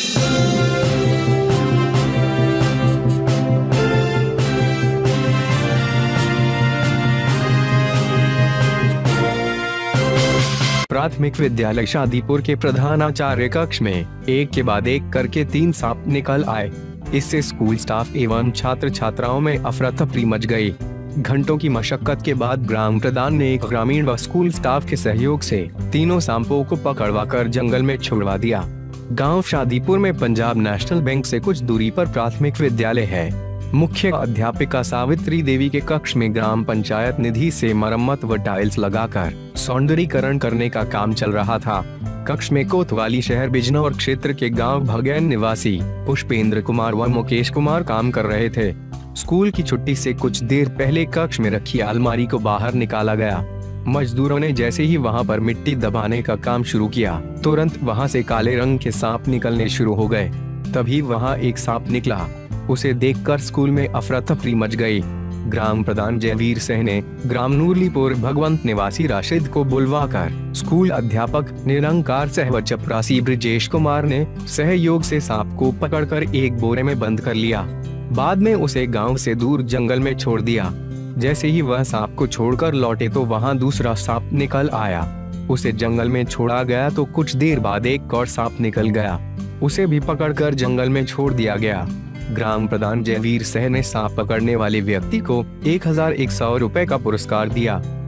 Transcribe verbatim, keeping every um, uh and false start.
प्राथमिक विद्यालय शादीपुर के प्रधानाचार्य कक्ष में एक के बाद एक करके तीन सांप निकल आए। इससे स्कूल स्टाफ एवं छात्र छात्राओं में अफरा तफरी मच गई। घंटों की मशक्कत के बाद ग्राम प्रधान ने एक ग्रामीण व स्कूल स्टाफ के सहयोग से तीनों सांपों को पकड़वाकर जंगल में छुड़वा दिया। गांव शादीपुर में पंजाब नेशनल बैंक से कुछ दूरी पर प्राथमिक विद्यालय है। मुख्य अध्यापिका सावित्री देवी के कक्ष में ग्राम पंचायत निधि से मरम्मत व टाइल्स लगाकर सौंदर्यीकरण करने का काम चल रहा था। कक्ष में कोतवाली शहर बिजनौर क्षेत्र के गांव भगवान निवासी पुष्पेंद्र कुमार व मुकेश कुमार काम कर रहे थे। स्कूल की छुट्टी से कुछ देर पहले कक्ष में रखी अलमारी को बाहर निकाला गया। मजदूरों ने जैसे ही वहां पर मिट्टी दबाने का काम शुरू किया, तुरंत वहां से काले रंग के सांप निकलने शुरू हो गए। तभी वहां एक सांप निकला। उसे देखकर स्कूल में अफरा तफरी मच गई। ग्राम प्रधान जयवीर सिंह ने ग्राम नूरलालपुर भगवंत निवासी राशिद को बुलवाकर स्कूल अध्यापक निरंकार सह व चपरासी ब्रिजेश कुमार ने सहयोग से सांप को पकड़कर एक बोरे में बंद कर लिया। बाद में उसे गांव से दूर जंगल में छोड़ दिया। जैसे ही वह सांप को छोड़कर लौटे तो वहां दूसरा सांप निकल आया। उसे जंगल में छोड़ा गया तो कुछ देर बाद एक और सांप निकल गया। उसे भी पकड़कर जंगल में छोड़ दिया गया। ग्राम प्रधान जयवीर सिंह ने सांप पकड़ने वाले व्यक्ति को एक हजार एक सौ रुपए का पुरस्कार दिया।